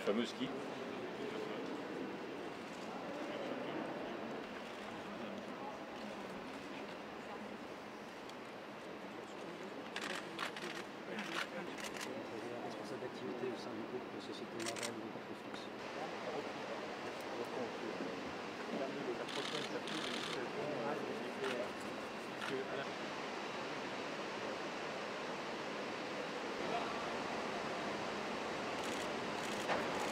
fameux ski. Responsable d'activité au sein du groupe de Société Navale de Carteflux. La prochaine chapitre de situation,